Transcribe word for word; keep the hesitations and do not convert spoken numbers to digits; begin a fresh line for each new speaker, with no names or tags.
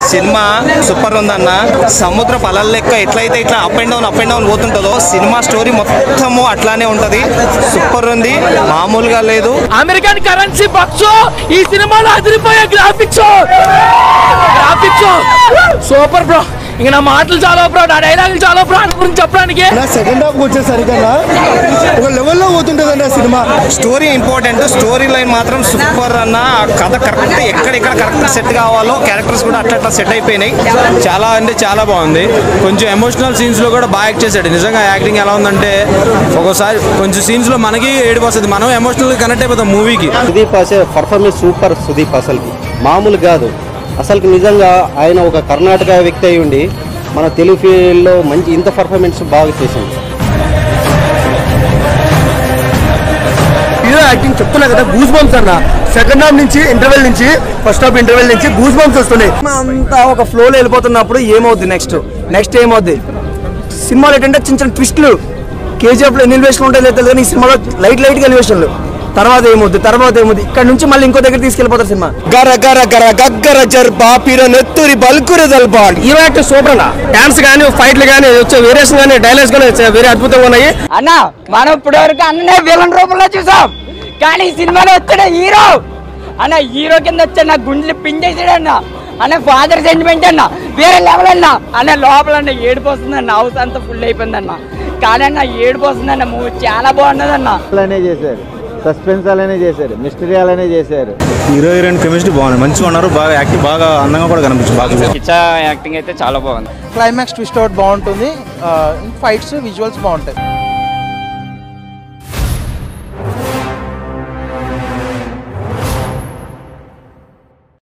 Cinema super ఉందన్న. సముద్ర పలాల లెక్క ఎట్లయితే ఇట్లా up and down up and down పోతుంటుందో సినిమా స్టోరీ మొత్తము అట్లానే ఉంటది. సూపర్ ఉంది, మామూలుగా లేదు.
అమెరికన్ కరెన్సీ బాక్స్ ఈ సినిమాలో అదిరిపోయే గ్రాఫిక్స్ గ్రాఫిక్స్ సూపర్ బ్రో. ఇంక నా మాటలు చాలా బ్రో, నా డైలాగులు చాలా బ్రో అని గురించి చెప్పడానికి.
సెకండ్ హాఫ్ వచ్చేసరికి ఒక లెవెల్లో పోతుంటది అన్న cinema.
Story important, story line మాత్రం సూపర్ అన్న. కథ కరెక్ట్ ఎక్కడెక్కడ కరెక్ట్ సెట్ కావాలో క్యారెక్టర్స్ కూడా అట్లా అట్లా సెట్ అయిపోయినాయి.
చాలా అంటే చాలా బాగుంది. కొంచెం ఎమోషనల్ సీన్స్ లో కూడా బాగా యాక్ట్ చేశాడు. నిజంగా యాక్టింగ్ ఎలా ఉందంటే ఒక్కోసారి కొంచెం సీన్స్ లో మనకి ఏడుపు వస్తుంది, మనం ఎమోషనల్ గా కనెక్ట్ అయిపోతాం మూవీకి.
సుదీప్ అసలు పర్ఫార్మెన్స్ సూపర్. సుదీప్ అసలుకి మామూలు కాదు. అసలుకి నిజంగా ఆయన ఒక కర్ణాటక వ్యక్తి అయి ఉండి మన తెలుగు ఫీల్డ్లో మంచి ఇంత పర్ఫార్మెన్స్ బాగా చేశాడు.
హీరో యాక్టింగ్ చెప్తున్నా కదా, గూస్ బంప్స్ అన్న. సెకండ్ హాఫ్ నుంచి ఇంటర్వెల్ నుంచి ఫస్ట్ హాఫ్ ఇంటర్వెల్ నుంచి గూస్ బంప్స్ వస్తున్నాయి. అంతా ఒక ఫ్లోలో వెళ్ళిపోతున్నప్పుడు ఏమవుద్ది నెక్స్ట్ నెక్స్ట్ ఏమవుద్ది సినిమాలో ఏంటంటే చిన్న చిన్న ట్విస్టులు. కేజీఎఫ్లో ఎన్ని ఎలివేషన్లు ఉంటాయి లేదు కానీ ఈ సినిమాలో లైట్ లైట్గా ఎలివేషన్లు. తర్వాత ఏమవుద్ది తర్వాత ఏమవుద్ది ఇక్కడ నుంచి మళ్ళీ ఇంకో దగ్గర తీసుకెళ్ళిపోతారు సినిమా. గర గర గర గగ్గర జర్బా పీర నెత్తురి బల్కుర దల్బాల్. హీరో యాక్టర్ సూపర్ అన్న. డాన్స్ కానీ ఫైట్లు కానీ వచ్చే వేరియేషన్ కానీ డైలాగ్స్ కానీ వేరే అద్భుతంగా ఉన్నాయి
అన్న. మనం ఇప్పటి వరకు అన్ననే విలన్ రూపంలో చూసాం, కానీ ఈ సినిమాలో వచ్చాడు హీరో అన్న. హీరో కింద వచ్చాడు, నా గుండెలు పిండేసాడు అన్న. అన్న ఫాదర్ సెంటిమెంట్ అన్న వేరే లెవెల్ అన్న. అన్న లోపల అన్న ఏడుపు వస్తుందన్న, హౌస్ అంతా ఫుల్ అయిపోయిందన్న. కానీ అన్న ఏడుపు వస్తుందన్న. మూవీ చాలా బాగున్నదన్న.
అలానే చేశారు, సస్పెన్స్ అలానే చేశారు, మిస్టరీ అలానే చేశారు.
హీరో హీరోయిన్ కెమిస్ట్రీ బాగుంది, మంచిగా ఉన్నారు. బాగా యాక్టింగ్ బాగా అందంగా కూడా కనిపించింది. బాగా
కిచ్చా యాక్టింగ్ అయితే చాలా బాగుంది.
క్లైమాక్స్ ట్విస్ట్ అవుట్ బాగుంటుంది, ఫైట్స్ విజువల్స్ బాగుంటాయి.